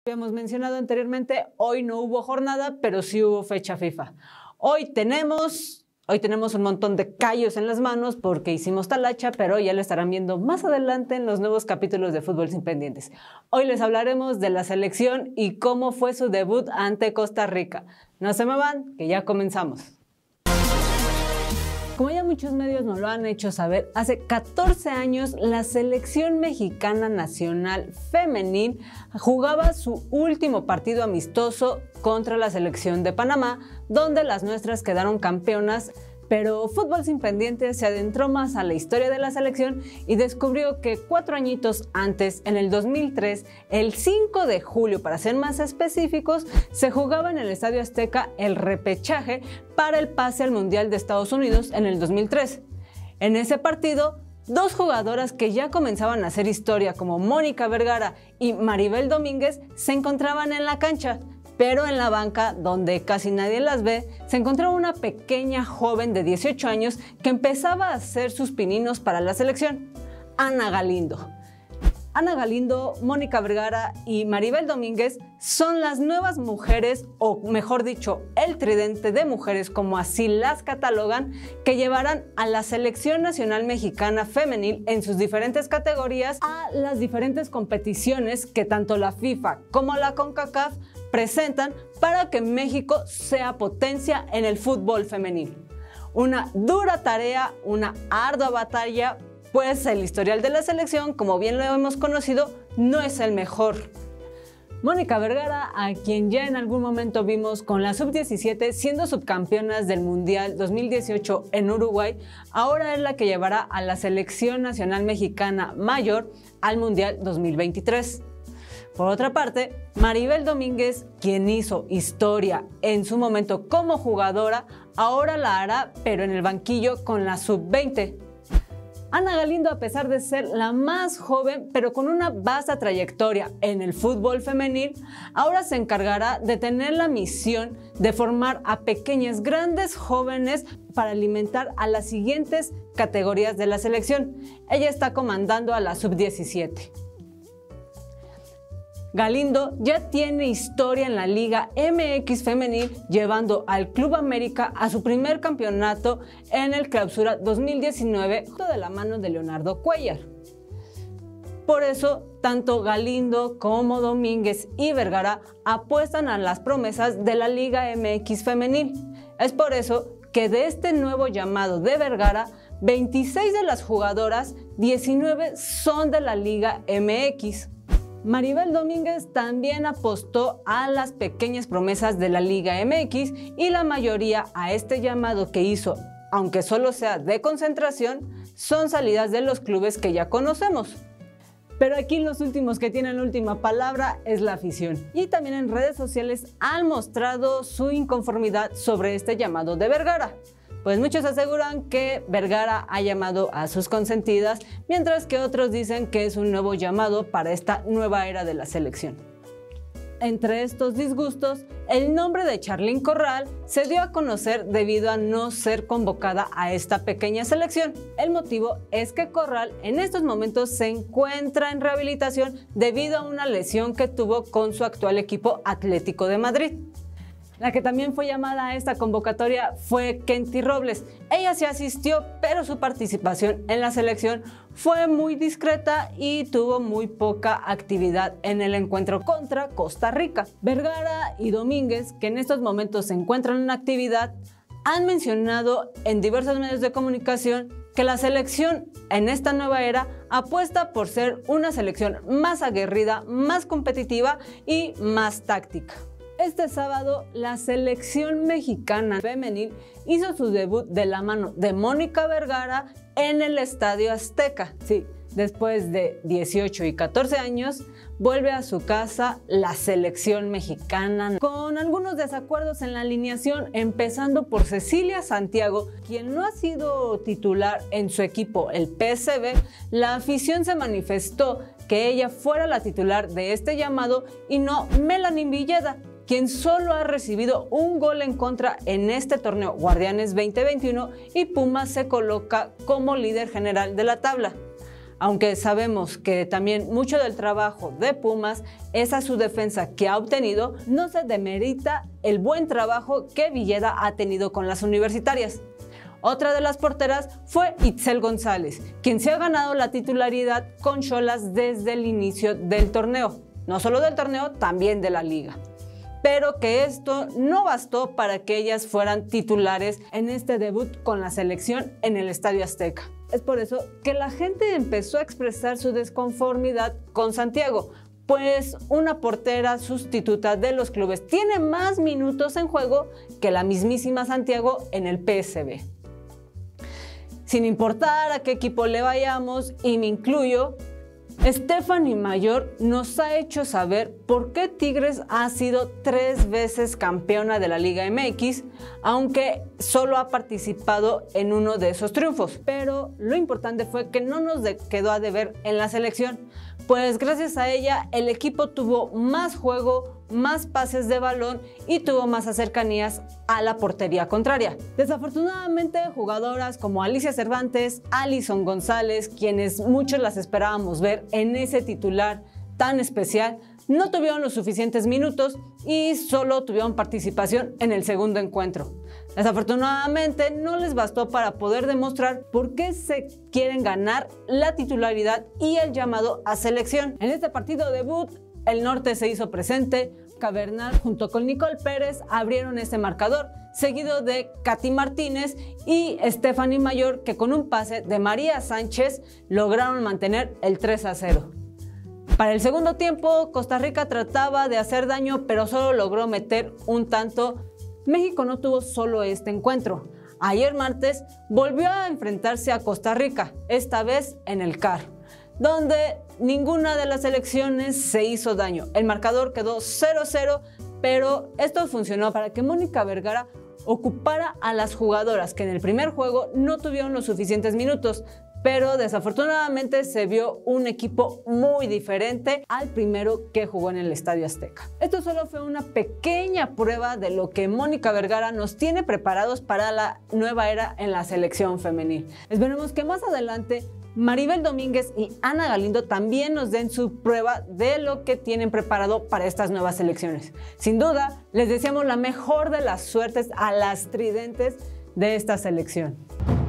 Habíamos mencionado anteriormente, hoy no hubo jornada, pero sí hubo fecha FIFA. Hoy tenemos un montón de callos en las manos porque hicimos talacha, pero ya lo estarán viendo más adelante en los nuevos capítulos de Fútbol Sin Pendientes. Hoy les hablaremos de la selección y cómo fue su debut ante Costa Rica. No se me van, que ya comenzamos. Como ya muchos medios nos lo han hecho saber, hace 14 años la selección mexicana nacional femenil jugaba su último partido amistoso contra la selección de Panamá, donde las nuestras quedaron campeonas. Pero Fútbol Sin Pendientes se adentró más a la historia de la selección y descubrió que 4 añitos antes, en el 2003, el 5 de julio para ser más específicos, se jugaba en el Estadio Azteca el repechaje para el pase al Mundial de Estados Unidos en el 2003. En ese partido, 2 jugadoras que ya comenzaban a hacer historia como Mónica Vergara y Maribel Domínguez se encontraban en la cancha. Pero en la banca, donde casi nadie las ve, se encontraba una pequeña joven de 18 años que empezaba a hacer sus pininos para la selección, Ana Galindo. Ana Galindo, Mónica Vergara y Maribel Domínguez son las nuevas mujeres, o mejor dicho, el tridente de mujeres, como así las catalogan, que llevarán a la Selección Nacional Mexicana Femenil en sus diferentes categorías a las diferentes competiciones que tanto la FIFA como la CONCACAF presentan para que México sea potencia en el fútbol femenil. Una dura tarea, una ardua batalla, pues el historial de la selección, como bien lo hemos conocido, no es el mejor. Mónica Vergara, a quien ya en algún momento vimos con la Sub-17 siendo subcampeonas del Mundial 2018 en Uruguay, ahora es la que llevará a la Selección Nacional Mexicana Mayor al Mundial 2023. Por otra parte, Maribel Domínguez, quien hizo historia en su momento como jugadora, ahora la hará, pero en el banquillo con la Sub-20. Ana Galindo, a pesar de ser la más joven, pero con una vasta trayectoria en el fútbol femenil, ahora se encargará de tener la misión de formar a pequeñas, grandes jóvenes para alimentar a las siguientes categorías de la selección. Ella está comandando a la Sub-17. Galindo ya tiene historia en la Liga MX femenil, llevando al Club América a su primer campeonato en el Clausura 2019 de la mano de Leonardo Cuéllar. Por eso, tanto Galindo como Domínguez y Vergara apuestan a las promesas de la Liga MX femenil. Es por eso que de este nuevo llamado de Vergara, 26 de las jugadoras, 19 son de la Liga MX. Maribel Domínguez también apostó a las pequeñas promesas de la Liga MX y la mayoría a este llamado que hizo, aunque solo sea de concentración, son salidas de los clubes que ya conocemos. Pero aquí los últimos que tienen la última palabra es la afición. Y también en redes sociales han mostrado su inconformidad sobre este llamado de Vergara. Pues muchos aseguran que Vergara ha llamado a sus consentidas, mientras que otros dicen que es un nuevo llamado para esta nueva era de la selección. Entre estos disgustos, el nombre de Charlín Corral se dio a conocer debido a no ser convocada a esta pequeña selección. El motivo es que Corral en estos momentos se encuentra en rehabilitación debido a una lesión que tuvo con su actual equipo Atlético de Madrid. La que también fue llamada a esta convocatoria fue Kenty Robles. Ella sí asistió, pero su participación en la selección fue muy discreta y tuvo muy poca actividad en el encuentro contra Costa Rica. Vergara y Domínguez, que en estos momentos se encuentran en actividad, han mencionado en diversos medios de comunicación que la selección en esta nueva era apuesta por ser una selección más aguerrida, más competitiva y más táctica. Este sábado, la selección mexicana femenil hizo su debut de la mano de Mónica Vergara en el Estadio Azteca. Sí, después de 18 y 14 años, vuelve a su casa la selección mexicana, con algunos desacuerdos en la alineación, empezando por Cecilia Santiago, quien no ha sido titular en su equipo, el PSV. La afición se manifestó que ella fuera la titular de este llamado y no Melanie Villeda, quien solo ha recibido un gol en contra en este torneo Guardianes 2021 y Pumas se coloca como líder general de la tabla. Aunque sabemos que también mucho del trabajo de Pumas es a su defensa que ha obtenido, no se demerita el buen trabajo que Villeda ha tenido con las universitarias. Otra de las porteras fue Itzel González, quien se ha ganado la titularidad con Xolas desde el inicio del torneo. No solo del torneo, también de la liga. Pero que esto no bastó para que ellas fueran titulares en este debut con la selección en el Estadio Azteca. Es por eso que la gente empezó a expresar su desconformidad con Santiago, pues una portera sustituta de los clubes tiene más minutos en juego que la mismísima Santiago en el PSV. Sin importar a qué equipo le vayamos, y me incluyo, Stephanie Mayor nos ha hecho saber por qué Tigres ha sido 3 veces campeona de la Liga MX, aunque solo ha participado en uno de esos triunfos. Pero lo importante fue que no nos quedó a deber en la selección, pues gracias a ella el equipo tuvo más juego, más pases de balón y tuvo más cercanías a la portería contraria. Desafortunadamente, jugadoras como Alicia Cervantes, Alison González, quienes muchos las esperábamos ver en ese titular tan especial, no tuvieron los suficientes minutos y solo tuvieron participación en el segundo encuentro. Desafortunadamente no les bastó para poder demostrar por qué se quieren ganar la titularidad y el llamado a selección. En este partido debut, el norte se hizo presente. Bernal junto con Nicole Pérez abrieron este marcador, seguido de Katy Martínez y Stephanie Mayor, que con un pase de María Sánchez lograron mantener el 3-0. Para el segundo tiempo, Costa Rica trataba de hacer daño, pero solo logró meter un tanto. México no tuvo solo este encuentro. Ayer martes volvió a enfrentarse a Costa Rica, esta vez en el CAR, donde ninguna de las selecciones se hizo daño. El marcador quedó 0-0, pero esto funcionó para que Mónica Vergara ocupara a las jugadoras que en el primer juego no tuvieron los suficientes minutos, pero desafortunadamente se vio un equipo muy diferente al primero que jugó en el Estadio Azteca. Esto solo fue una pequeña prueba de lo que Mónica Vergara nos tiene preparados para la nueva era en la selección femenil. Esperemos que más adelante Maribel Domínguez y Ana Galindo también nos den su prueba de lo que tienen preparado para estas nuevas selecciones. Sin duda, les deseamos la mejor de las suertes a las tridentes de esta selección.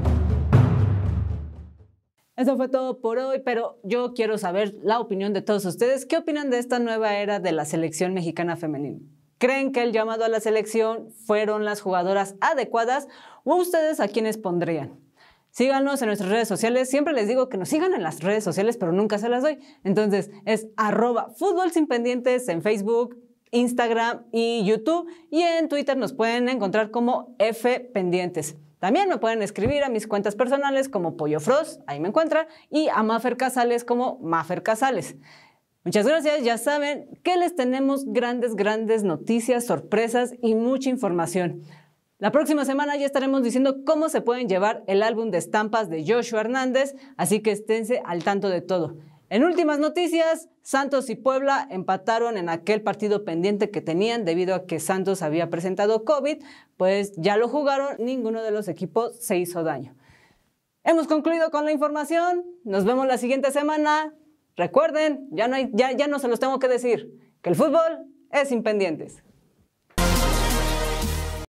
Eso fue todo por hoy, pero yo quiero saber la opinión de todos ustedes. ¿Qué opinan de esta nueva era de la selección mexicana femenil? ¿Creen que el llamado a la selección fueron las jugadoras adecuadas o ustedes a quiénes pondrían? Síganos en nuestras redes sociales. Siempre les digo que nos sigan en las redes sociales, pero nunca se las doy. Entonces es @FútbolSinPendientes en Facebook, Instagram y YouTube. Y en Twitter nos pueden encontrar como FPendientes. También me pueden escribir a mis cuentas personales como Pollo Frost, ahí me encuentran, y a Mafer Casales como Mafer Casales. Muchas gracias, ya saben que les tenemos grandes noticias, sorpresas y mucha información. La próxima semana ya estaremos diciendo cómo se pueden llevar el álbum de estampas de Joshua Hernández, así que esténse al tanto de todo. En últimas noticias, Santos y Puebla empataron en aquel partido pendiente que tenían debido a que Santos había presentado COVID, pues ya lo jugaron, ninguno de los equipos se hizo daño. Hemos concluido con la información, nos vemos la siguiente semana. Recuerden, ya no se los tengo que decir, que el fútbol es sin pendientes.